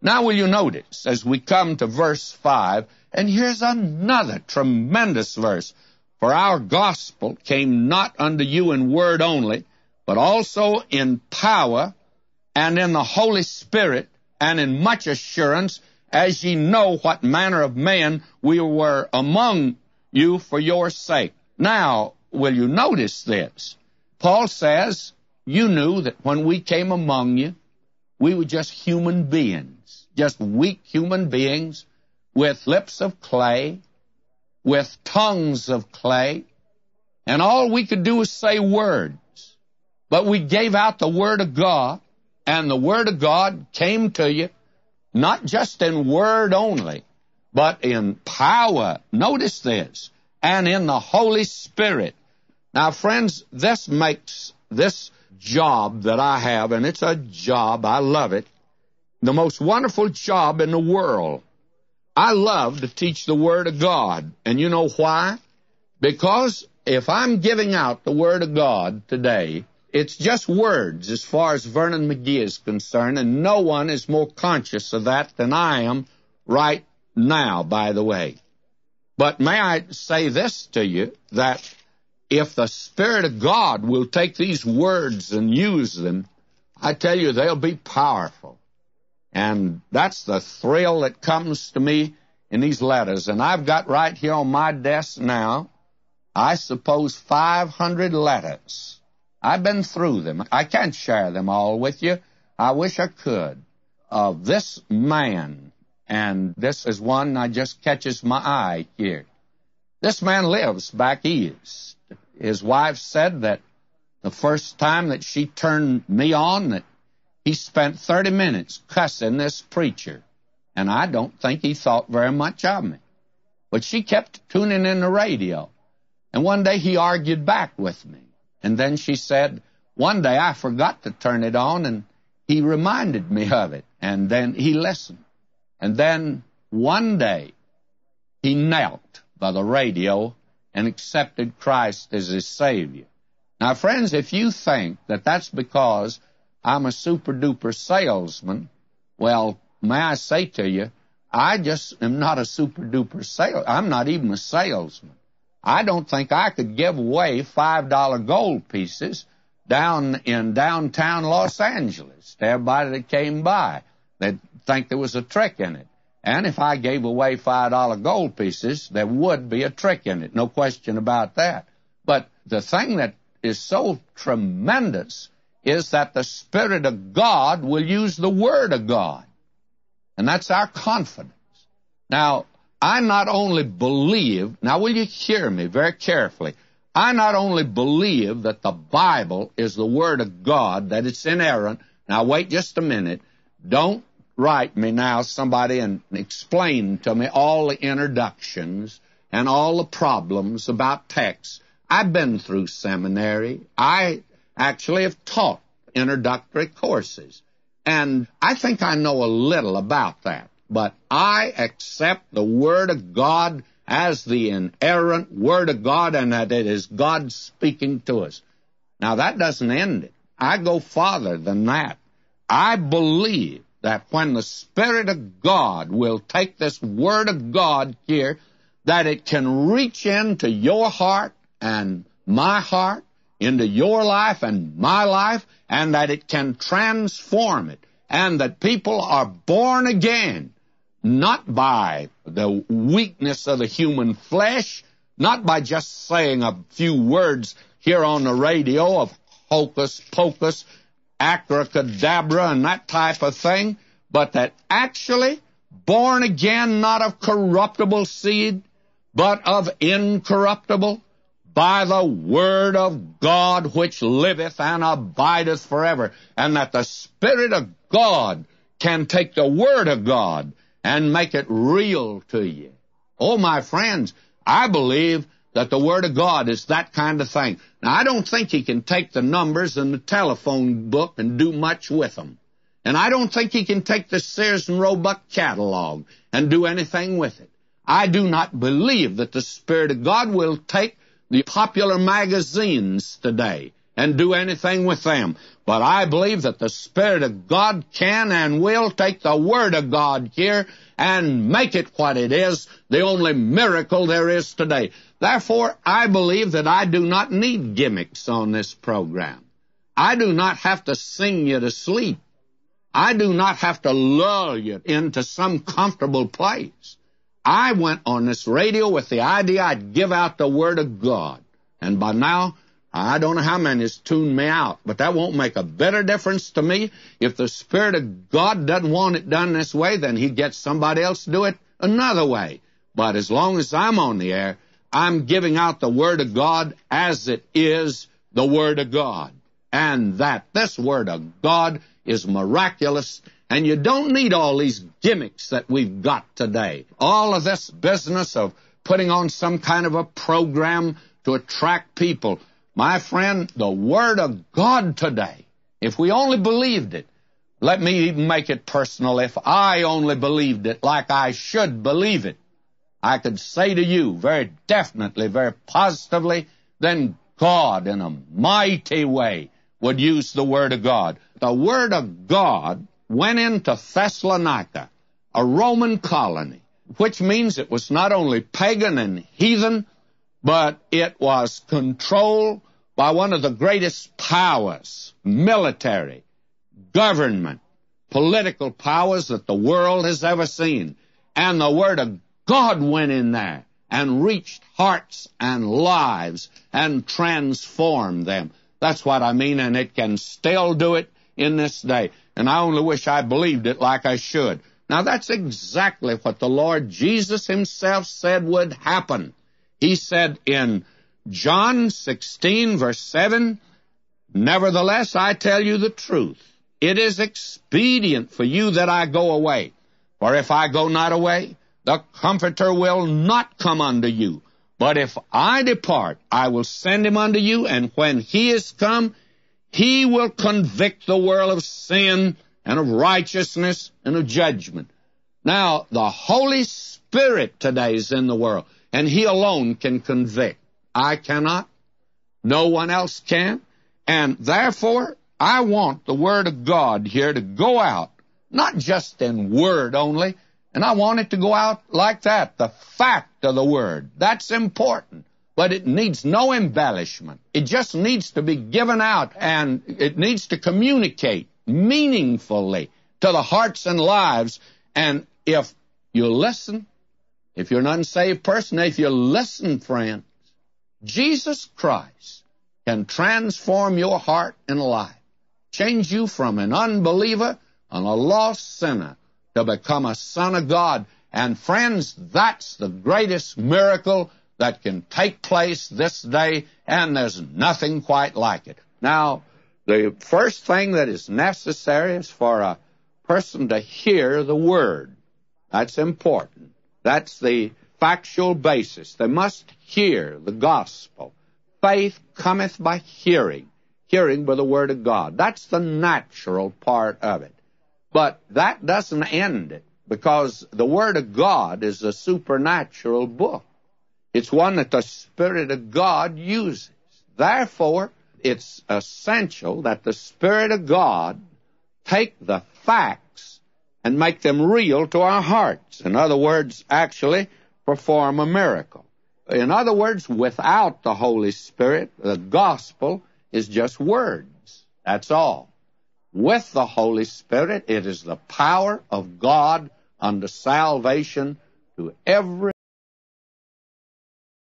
Now will you notice, as we come to verse 5, and here's another tremendous verse. For our gospel came not unto you in word only, but also in power, and in the Holy Spirit, and in much assurance, as ye know what manner of men we were among you for your sake. Now, will you notice this? Paul says, you knew that when we came among you, we were just human beings, just weak human beings with lips of clay, with tongues of clay, and all we could do was say words. But we gave out the Word of God, and the Word of God came to you, not just in word only, but in power. Notice this, and in the Holy Spirit. Now, friends, this makes this job that I have, and it's a job, I love it, the most wonderful job in the world. I love to teach the Word of God, and you know why? Because if I'm giving out the Word of God today, it's just words as far as Vernon McGee is concerned, and no one is more conscious of that than I am right now, by the way. But may I say this to you, that if the Spirit of God will take these words and use them, I tell you, they'll be powerful. And that's the thrill that comes to me in these letters. And I've got right here on my desk now, I suppose 500 letters. I've been through them. I can't share them all with you. I wish I could. Of this man, and this is one that just catches my eye here. This man lives back east. His wife said that the first time that she turned me on, that he spent 30 minutes cussing this preacher. And I don't think he thought very much of me. But she kept tuning in the radio. And one day he argued back with me. And then she said, one day I forgot to turn it on, and he reminded me of it. And then he listened. And then one day he knelt by the radio and accepted Christ as his Savior. Now, friends, if you think that that's because I'm a super-duper salesman, well, may I say to you, I just am not a super-duper salesman. I'm not even a salesman. I don't think I could give away $5 gold pieces down in downtown Los Angeles to everybody that came by. They'd think there was a trick in it. And if I gave away $5 gold pieces, there would be a trick in it, no question about that. But the thing that is so tremendous is that the Spirit of God will use the Word of God. And that's our confidence. Now, I not only believe, now will you hear me very carefully, I not only believe that the Bible is the Word of God, that it's inerrant. Now wait just a minute. Don't write me now, somebody, and explain to me all the introductions and all the problems about texts. I've been through seminary. I actually have taught introductory courses. And I think I know a little about that. But I accept the Word of God as the inerrant Word of God, and that it is God speaking to us. Now, that doesn't end it. I go farther than that. I believe that when the Spirit of God will take this Word of God here, that it can reach into your heart and my heart, into your life and my life, and that it can transform it, and that people are born again, not by the weakness of the human flesh, not by just saying a few words here on the radio of hocus pocus, abracadabra, and that type of thing, but that actually born again, not of corruptible seed, but of incorruptible, by the Word of God which liveth and abideth forever, and that the Spirit of God can take the Word of God and make it real to you. Oh, my friends, I believe that the Word of God is that kind of thing. Now, I don't think He can take the numbers in the telephone book and do much with them. And I don't think He can take the Sears and Roebuck catalog and do anything with it. I do not believe that the Spirit of God will take the popular magazines today and do anything with them. But I believe that the Spirit of God can and will take the Word of God here and make it what it is, the only miracle there is today. Therefore, I believe that I do not need gimmicks on this program. I do not have to sing you to sleep. I do not have to lull you into some comfortable place. I went on this radio with the idea I'd give out the Word of God. And by now, I don't know how many has tuned me out, but that won't make a bit of difference to me. If the Spirit of God doesn't want it done this way, then He gets somebody else to do it another way. But as long as I'm on the air, I'm giving out the Word of God as it is the Word of God. And that this Word of God is miraculous, and you don't need all these gimmicks that we've got today. All of this business of putting on some kind of a program to attract people. My friend, the Word of God today, if we only believed it, let me even make it personal, if I only believed it like I should believe it, I could say to you very definitely, very positively, then God in a mighty way would use the Word of God. The Word of God went into Thessalonica, a Roman colony, which means it was not only pagan and heathen, but it was controlled by one of the greatest powers, military, government, political powers that the world has ever seen. And the Word of God went in there and reached hearts and lives and transformed them. That's what I mean, and it can still do it in this day. And I only wish I believed it like I should. Now, that's exactly what the Lord Jesus Himself said would happen. He said in John 16, verse 7, "Nevertheless, I tell you the truth. It is expedient for you that I go away. For if I go not away, the Comforter will not come unto you. But if I depart, I will send Him unto you, and when He is come, He will convict the world of sin and of righteousness and of judgment." Now, the Holy Spirit today is in the world, and He alone can convict. I cannot. No one else can. And therefore, I want the Word of God here to go out, not just in word only, and I want it to go out like that, the fact of the Word. That's important. But it needs no embellishment. It just needs to be given out, and it needs to communicate meaningfully to the hearts and lives. And if you listen, if you're an unsaved person, if you listen, friends, Jesus Christ can transform your heart and life, change you from an unbeliever and a lost sinner to become a son of God. And friends, that's the greatest miracle that can take place this day, and there's nothing quite like it. Now, the first thing that is necessary is for a person to hear the Word. That's important. That's the factual basis. They must hear the gospel. Faith cometh by hearing, hearing by the Word of God. That's the natural part of it. But that doesn't end it, because the Word of God is a supernatural book. It's one that the Spirit of God uses. Therefore, it's essential that the Spirit of God take the facts and make them real to our hearts. In other words, actually perform a miracle. In other words, without the Holy Spirit, the gospel is just words. That's all. With the Holy Spirit, it is the power of God unto salvation to every